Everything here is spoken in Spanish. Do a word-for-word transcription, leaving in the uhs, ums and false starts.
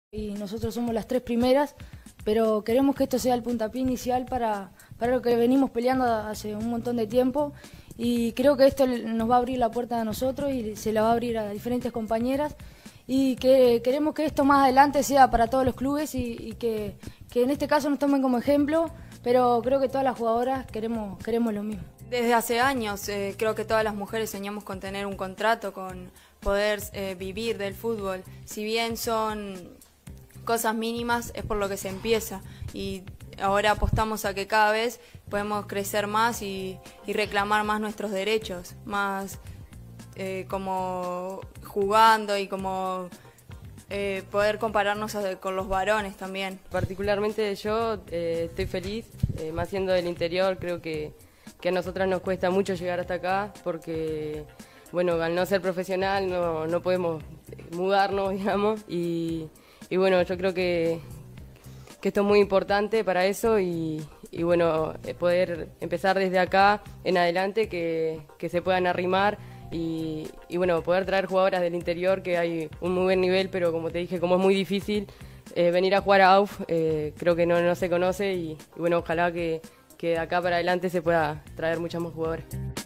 Y nosotros somos las tres primeras, pero queremos que esto sea el puntapié inicial para, para lo que venimos peleando hace un montón de tiempo, y creo que esto nos va a abrir la puerta a nosotros y se la va a abrir a diferentes compañeras, y que queremos que esto más adelante sea para todos los clubes y, y que, que en este caso nos tomen como ejemplo, pero creo que todas las jugadoras queremos, queremos lo mismo. Desde hace años eh, creo que todas las mujeres soñamos con tener un contrato, con poder eh, vivir del fútbol. Si bien son cosas mínimas, es por lo que se empieza, y ahora apostamos a que cada vez podemos crecer más y, y reclamar más nuestros derechos, más eh, como jugando y como eh, poder compararnos a, con los varones también. Particularmente yo eh, estoy feliz, eh, más siendo del interior, creo que, que a nosotras nos cuesta mucho llegar hasta acá porque, bueno, al no ser profesional no, no podemos mudarnos, digamos, y Y bueno, yo creo que, que esto es muy importante para eso y, y bueno, poder empezar desde acá en adelante, que, que se puedan arrimar y, y bueno, poder traer jugadoras del interior, que hay un muy buen nivel, pero como te dije, como es muy difícil eh, venir a jugar a A U F, eh, creo que no, no se conoce y, y bueno, ojalá que, que de acá para adelante se pueda traer muchas más jugadoras.